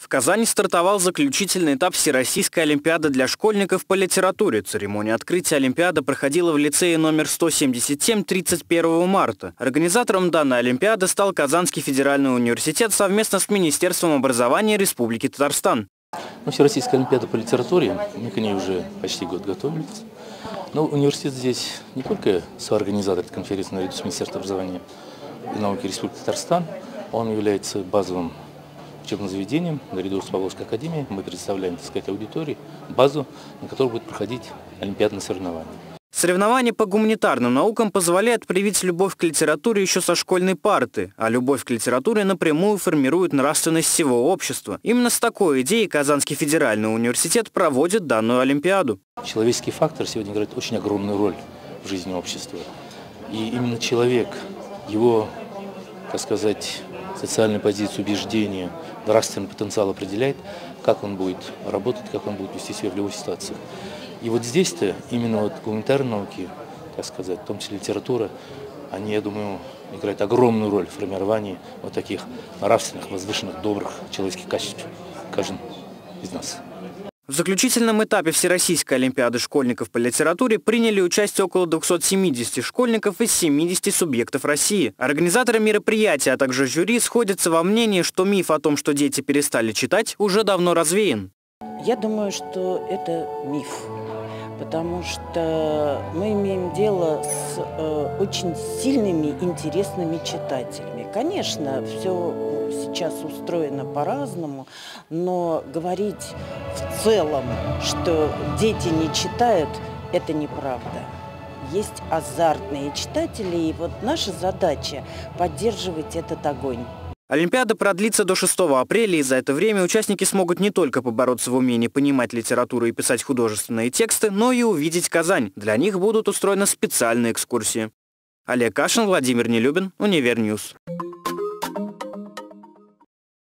В Казани стартовал заключительный этап Всероссийской олимпиады для школьников по литературе. Церемония открытия олимпиады проходила в лицее номер 177 31 марта. Организатором данной олимпиады стал Казанский федеральный университет совместно с Министерством образования Республики Татарстан. Всероссийская олимпиада по литературе, мы к ней уже почти год готовились. Но университет здесь не только соорганизатор этой конференции наряду с Министерством образования и науки Республики Татарстан, он является базовым учебным заведением, наряду с Павловской академией. Мы представляем, так сказать, аудитории, базу, на которой будет проходить олимпиадные соревнования. Соревнования по гуманитарным наукам позволяют привить любовь к литературе еще со школьной парты, а любовь к литературе напрямую формирует нравственность всего общества. Именно с такой идеей Казанский федеральный университет проводит данную олимпиаду. Человеческий фактор сегодня играет очень огромную роль в жизни общества. И именно человек, его, так сказать, социальную позицию, убеждения, нравственный потенциал определяет, как он будет работать, как он будет вести себя в любой ситуации. И вот здесь-то именно гуманитарные науки, так сказать, в том числе литература, они, я думаю, играют огромную роль в формировании вот таких нравственных, возвышенных, добрых человеческих качеств каждого из нас. В заключительном этапе Всероссийской олимпиады школьников по литературе приняли участие около 270 школьников из 70 субъектов России. Организаторы мероприятия, а также жюри сходятся во мнении, что миф о том, что дети перестали читать, уже давно развеян. Я думаю, что это миф, потому что мы имеем дело с очень сильными, интересными читателями. Конечно, все сейчас устроено по-разному, но говорить в целом, что дети не читают, это неправда. Есть азартные читатели, и вот наша задача – поддерживать этот огонь. Олимпиада продлится до 6 апреля, и за это время участники смогут не только побороться в умении понимать литературу и писать художественные тексты, но и увидеть Казань. Для них будут устроены специальные экскурсии. Олег Кашин, Владимир Нелюбин, Универньюз.